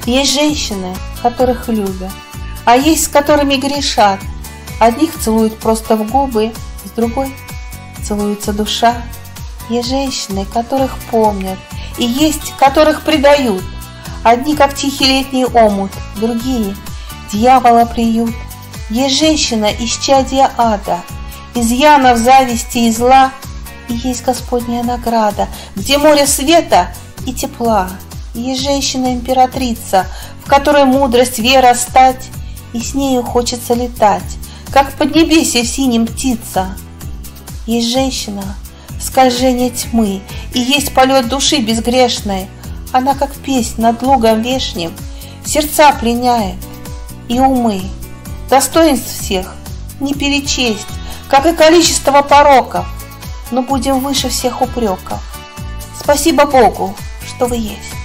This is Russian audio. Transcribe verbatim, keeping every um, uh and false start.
Есть женщины, которых любят, а есть, с которыми грешат. Одних целуют просто в губы, с другой целуется душа. Есть женщины, которых помнят, и есть, которых предают. Одни, как тихий летний омут, другие — дьявола приют. Есть женщина, исчадие ада, изъянов, зависти и зла. И есть Господняя награда, где море света и тепла. Есть женщина-императрица, в которой мудрость, вера стать, и с нею хочется летать, как в поднебесье синим птица. Есть женщина — скольжение тьмы, и есть полет души безгрешной. Она, как песнь над лугом вешним, сердца пленяет и умы. Достоинств всех не перечесть, как и количество пороков, но будем выше всех упреков. Спасибо Богу, что вы есть.